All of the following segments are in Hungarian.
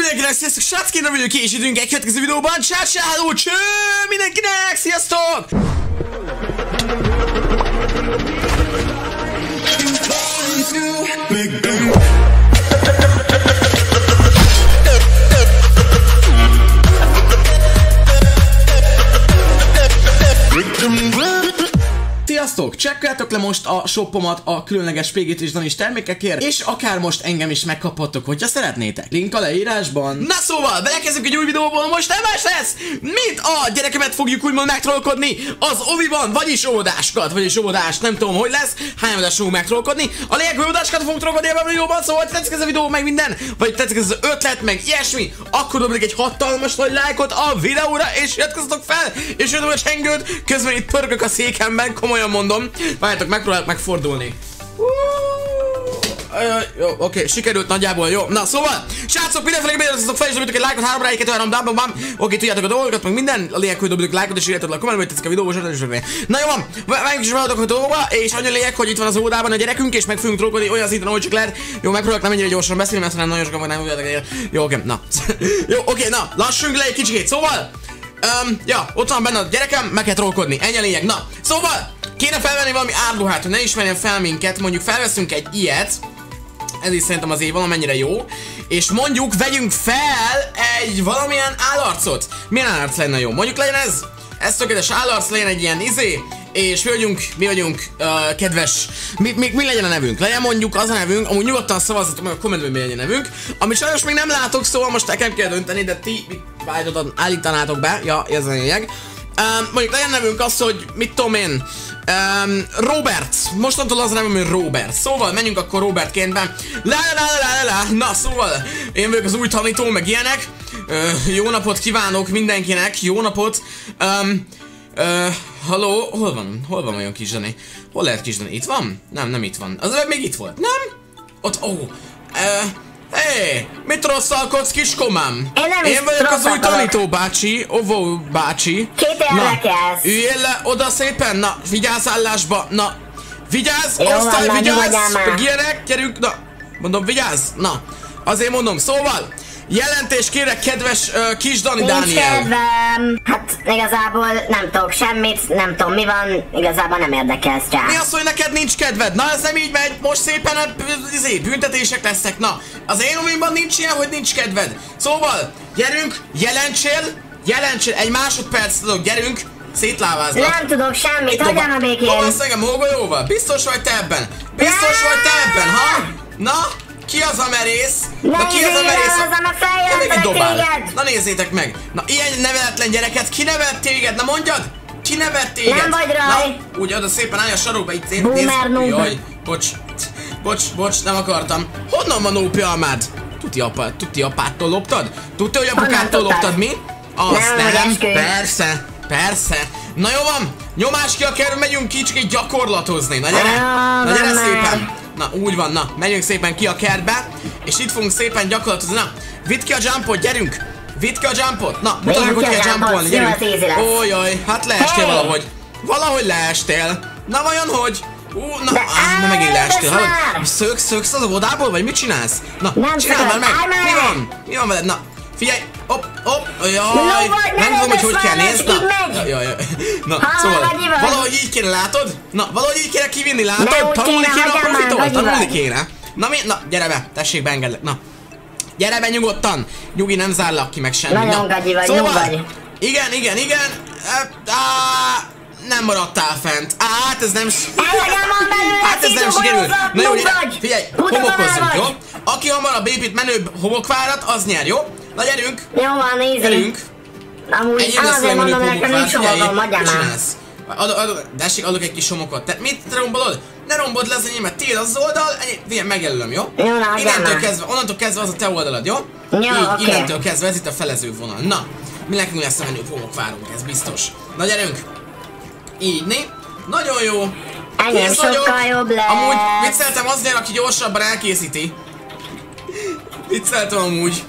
mindenkinek, sziasztok, srácként vagyok és időnk egy következő videóban. Hello, cső mindenkinek, sziasztok! Sziasztok! Csekkoljátok le most a shoppomat a különleges PGT és Danis termékekért, és akár most engem is megkaphattok, hogyha szeretnétek. Link a leírásban. Na szóval, belekezdünk egy új videóból, most nem más lesz, mint a gyerekemet fogjuk úgymond megtrollkodni az oviban, vagyis óvodáskat, vagyis óvodást, nem tudom, hogy lesz, hány óvodást fogunk megtrollkodni. A lényeg, hogy óvodáskat fogunk trollkodni ebben a videóban, szóval ha tetszik ez a videó, meg minden, vagy tetszik ez az ötlet, meg ilyesmi, akkor dobjuk egy hatalmas nagy lájkot a videóra, és iratkozzatok fel, és jöttem a csengőt, közben itt pörgök a székemben, komolyan mondom. Várjátok, megpróbálok megfordulni. Jó, oké, sikerült nagyjából, jó. Na szóval, srácok, mindenféle beiratkozzatok fel, és dobjatok egy lájkot, 3 rá, 2, 3, bam. Oké, tudjátok a dolgokat, meg minden. A lényeg, hogy dobjatok lájkot, és írjátok le a kommentbe, hogy tetszik a videó, stb. Na jó van, megyünk is valatok a dolgokba, és annyi lényeg, hogy itt van az óvodában a gyerekünk, és meg fogunk trollkodni olyan szinten, ahogy csak lehet. Jó, megpróbálok nem ennyire gyorsan beszélni, mert nem nagyon sokan vagy nem tudjátok. Jó, oké, na. Jó, oké, na, lassunk le egy kicsikét, szóval. Ja, ott van benne a gyerekem, meg kell trollkodni, ennyi a lényeg. Na, szóval, kéne felvenni valami árruhát, hogy ne ismerjen fel minket, mondjuk felveszünk egy ilyet. Ez is szerintem azért valamennyire jó. És mondjuk vegyünk fel egy valamilyen állarcot. Milyen állarc lenne jó? Mondjuk legyen ez. Ez tökéletes állarc, legyen egy ilyen izé. És mi vagyunk kedves. Mi legyen a nevünk? Legyen mondjuk az a nevünk, amúgy nyugodtan szavazzatok meg a kommentben, mi legyen a nevünk. Amit sajnos még nem látok, szóval most nekem kell dönteni, de ti állítanátok be. Ja, ez a lényeg. Mondjuk legyen nevünk az, hogy mit tudom én. Robert. Mostantól az a nevem, hogy Robert. Szóval menjünk akkor Robertként be. Na szóval, én vagyok az új tanító, meg ilyenek. Jó napot kívánok mindenkinek, jó napot. Halló, hol van olyan kis Dani? Hol lehet kis Dani? Itt van? Nem itt van. Az előbb még itt volt, nem? Ott, hé, mit rosszalkodsz, kiskomám? Én vagyok az új tanító bácsi, Ovo bácsi. Két érdekes. Üljél le oda szépen, na, vigyázz állásba, na. Vigyázz, osztály, vigyázz, ilyenek, gyerünk, na. Mondom, vigyázz, na. Azért mondom, szóval. Jelentést kérek, kedves kis Dani Dániel. Nincs kedvem. Hát igazából nem tudok semmit, nem tudom mi van, igazából nem érdekel rá. Mi az, hogy neked nincs kedved? Na ez nem így megy, most szépen büntetések lesznek, na. Az én ovimban nincs ilyen, hogy nincs kedved. Szóval, gyerünk, jelentsél, egy másodperc tudok, gyerünk. Szétlávázlak. Nem tudok semmit, hagyjam a békén. Dobasz engem hógolyóval? Biztos vagy te ebben? Biztos vagy te ebben, ha? Na? Ki az a merész? Na ki az a merész? Na nézzétek meg! Na ilyen neveletlen gyereket, ki nevelt téged? Na mondjad! Ki nevelt téged? Nem vagy raj! Na, úgy oda szépen állj a sarokba, itt Boomer noob. Jaj, bocs, nem akartam. Honnan van ópjalmád? Tuti apától loptad? Tudta, hogy apukától loptad, mi? Azt nem, persze. Na jó van, nyomás ki a kerül, megyünk kicsit gyakorlatozni. Na gyere szépen. Na úgy van, na, megyünk szépen ki a kertbe, és itt fogunk szépen gyakorlatozni. Na, vidd ki a jumpot, gyerünk! Vidd ki a jumpot! Na, mutasd meg, hogy kell jumpolni, gyerünk! Ójaj, hát leestél valahogy. Valahogy leestél. Na vajon hogy? Na megint leestél, hallod? Szöksz az óvodából, vagy mit csinálsz? Na, csinálj már meg! Mi van veled? Na, figyelj! Hopp, jaj! Nem tudom, hogy kell, nézd! Jaj. Na, szóval, valahogy így kéne, látod? Na, valahogy így kéne kivinni, látod? Tanulni kéne a profitól, tanulni kéne. Na, gyere be, tessék be, engedlek, na. Gyere be nyugodtan! Nyugi, nem zárlak ki meg semmi. Nagyon gagyi vagy, szóval, igen. Nem maradtál fent. Hát ez nem... Hát ez nem sikerült. Na jó, figyelj, homokozzunk, jó? Aki hamarabb épít menőbb homokvárat, az nyer, jó? Na gyerünk! Jó van, easy. Gyerünk! Amúgy azért mondom, nekem nincs homokon, adjál már. Dessék, adok egy kis homokot. Te mit rombolod? Ne rombold le az enyémet, tiéd az oldal, megjelölöm, jó? Jó, na, onnantól kezdve az a te oldalad, jó? Jó, oké. Innentől kezdve ez itt a felező vonal. Na, mi nekünk lesz a menőbb homokvárunk, ez biztos. Na gyerünk! Így, nagyon jó! Engem sokkal jobb lesz. Amúgy vicceltem az nyer, aki gyorsabban elkészíti. Vicceltem amúgy.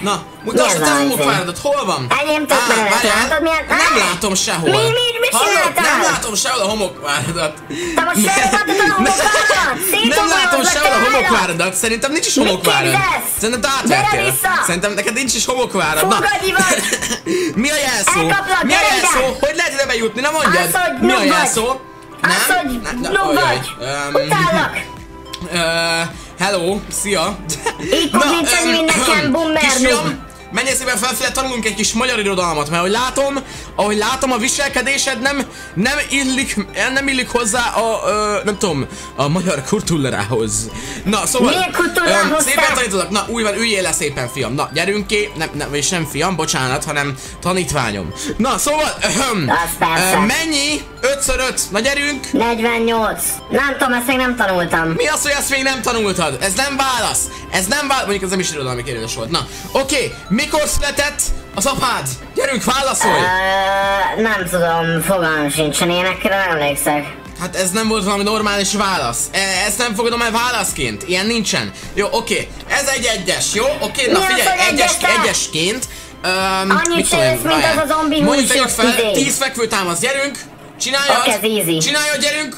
Na, mutasd a te homokváradat, hol van? Enyém tök menetlen, látod milyen? Nem látom sehol. Mi csináltál? Nem látom sehol a homokváradat. Te most sehol a homokváradat? Nem látom sehol a homokváradat, szerintem nincs is homokvárad. Szerintem te átvertél. Szerintem neked nincs is homokvárad. Fugagyi vagy! Mi a jelszó? Elkaplak, Mi a gyere jelszó? ide! Hogy lehet ide bejutni? Nem mondjad. Az, hogy Mi a noob jelszó? Az, hogy noob vagy! Utállak! Hello, szia! Így fog nincsen mindenkem, bummer noob! Menjél szépen felfele, tanulunk egy kis magyar irodalmat, mert ahogy látom a viselkedésed nem illik hozzá a, nem tudom, a magyar kultúrához. Na, szóval, milyen kultúrához szépen tanítlak, na, úgy van, üljél le szépen, fiam. Na, gyerünk ki, és nem fiam, bocsánat, hanem tanítványom. Na, szóval, mennyi? 5x5, na gyerünk! 48. Nem tudom, ezt még nem tanultam. Mi az, hogy ezt még nem tanultad? Ez nem válasz! Ez nem válasz! Mondjuk ez nem is irodalmi kérdés volt. Na, oké. Mikor született az apád? Gyerünk, válaszolj! Nem tudom, fogalmam sincsen, énekre nem emlékszek. Hát ez nem volt valami normális válasz. Ezt nem fogadom el válaszként. Ilyen nincsen. Jó, oké. Ez egy egyes, jó? Oké, na figyelj, egyesként. Annyit csinálsz, mint az a zombi mondjuk tegyük fel, 10 fekvőtámasz, gyerünk! Csináljad! Ok, ez easy. Csináljad, gyerünk!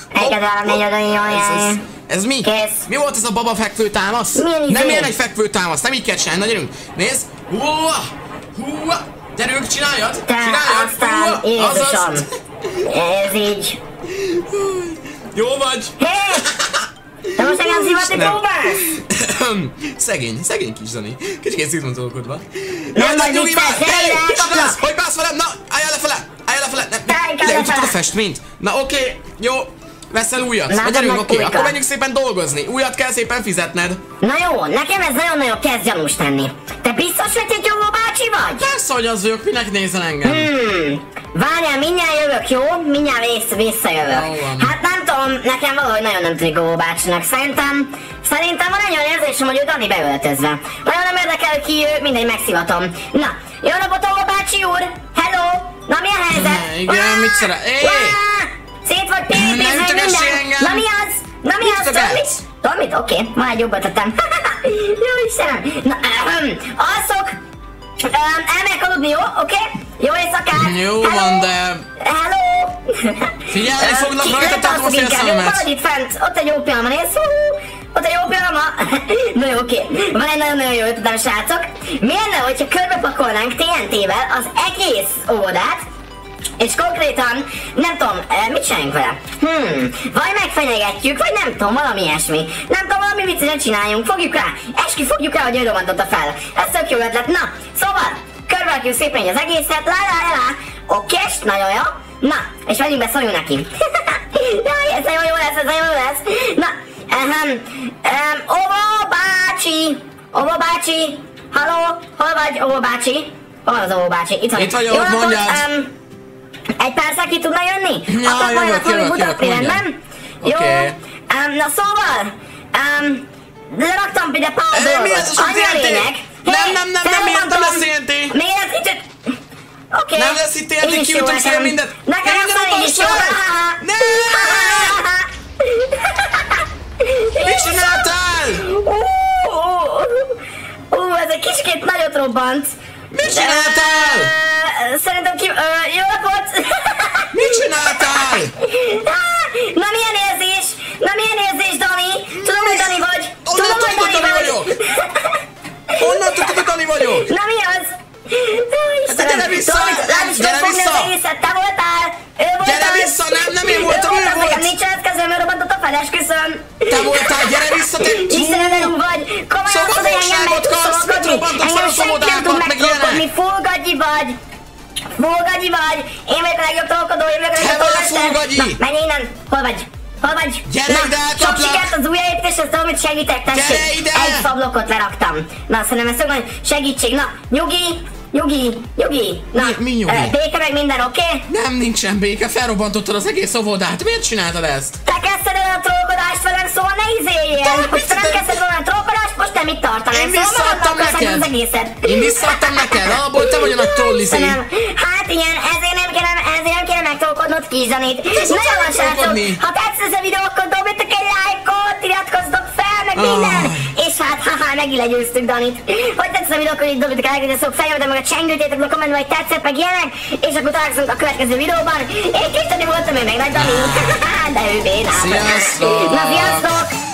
Ez mi? Kész. Mi volt ez a baba fekvőtámasz? Nem ilyen egy fekvőtámasz, nem így kell csinálni, na gyerünk! Nézd! Gyerünk, csináljad! Csináljad! Aztán, Jézusom! Ez így. Jó vagy! Hé! Te most engem szivatni próbálsz? Szegény kis Zani. Kicsit szívmondolkodva. Nem vagy vicces, kaplak! Hogy bász velem? Na, álljál lefele! Álljál lefele! Leütötted a festményt? Na oké, jó. Veszel újat? Na gyerünk, oké, akkor menjünk szépen dolgozni. Újat kell szépen fizetned. Na jó, nekem ez nagyon-nagyon kezd gyanús tenni. Te biztos, hogy egy jó bácsi vagy? Persze, hogy az vagyok, minek nézel engem? Várjál, mindjárt jövök, jó? Mindjárt visszajövök. Hát nem tudom, nekem valahogy nagyon nem tűnik Góbó bácsinak. Szerintem van egy olyan érzésem, hogy ő Dani beöltözve. Nagyon nem érdekel ki ő, mindegy, megszivatom. Na, jó napot, Góbó bácsi úr! Hello! Na mi a helyzet? Igen, mit szeret? Szét vagy pépézve minden! Na mi az? Na mi az? Tudod mit? Oké, van egy jobb ötletem. Jó Istenem! Na, alszok! Elmegyek aludni, jó? Oké? Jó éjszakát! Jó van, de... Hello! Figyelni foglak rajta, tartom a félszememet! Maradj itt fent! Ott egy jó pijama, nézd! Ott egy jó pijama! Na jó, oké. Van egy nagyon-nagyon jó ötletem, srácok. Mi lenne, hogyha körbepakolnánk TNT-vel az egész óvodát, és konkrétan, nem tudom, mit csináljunk vele? Vagy megfenyegetjük, vagy nem tudom, valami ilyesmi. Nem tudom, valami viccet csináljunk, fogjuk rá, fogjuk rá, hogy ő romantotta fel. Ez tök jó ötlet, na, szóval, körberakjuk szépen az egészet, okés, nagyon jó. Na, és menjünk be, szóljunk neki. Jaj, ez nagyon jó lesz, ez nagyon jó lesz. Na, Óvó bácsi, halló, hol vagy, Óvó bácsi? Hol az Óvó bácsi? Itt van. Itt vagyok, mondjad. Egy percre ki tudna jönni? Ja, jövök, rendben? Jó. Na szóval, leraktam ide pár dolgot. Mi ez a sok TNT? Nem értem lesz TNT. Miért itt? Oké. Nem lesz itt TNT, kiütök szépen mindent. Nekem azt is jó. Mit csináltál? Ez egy kicsikét nagyot robbant. Mit csináltál? Szerintem jó napot! Mit csináltál? Na milyen érzés? Na milyen érzés, Dani? Tudom, hogy Dani vagy! Tudom, hogy Dani vagyok! Honnan tudod, hogy Dani vagyok? Na mi az? Hát gyere vissza! Gyere vissza! Te voltál! Ő volt gyere vissza! Nem én voltam, ő volt! Nekem nincs eszközöm, ő robbantott a feles, köszön! Te voltál, gyere vissza, te Istenem vagy! Komolyan azt, hogy engem meg tudsz szolgodni! Engem senki nem tud megszolgodni! Fulgagyi vagy! Fulgagyi vagy! Én vagyok a legjobb tolkodó, én vagyok a legjobb tolkodó! Na, menj innen! Hol vagy? Hol vagy? Gyere ide, sok sikert az újjáépítéshez, tudom, hogy segítek, tessék! Egy fablokot leraktam. Na, szerintem ez szokban segítség. Na, nyugi! Na, mi nyugi? Béke meg minden, oké? Nem, nincsen béke, felrobbantottad az egész óvodát. Miért csináltad ezt? Te kezdted el a trollkodást velem, szóval ne izéljél! Hogy te nem kezdted volna a trollkodást, most nem itt tartanám. Én visszaadtam neked! Én visszaadtam neked, alapból te vagy a nagy trollizé. Hát igen, ezért nem kéne megtrollkodnod kis Danit. Nagyon van, srácok! Ha tetsz ez a videó, akkor dobjatok egy lájkot, iratkozzatok fel, meg minden! És hát Haha, megint legyőztük Danit. Hogy tetszett a videó, akkor így dobjátok el, hogy felnyomjátok meg a csengőtétek a kommentben, hogy tetszett, meg ilyenek, és akkor találkozunk a következő videóban. Én Kis Dani voltam, én meg Nagy Dani. De ő bénát. Sziasztok! Na, sziasztok!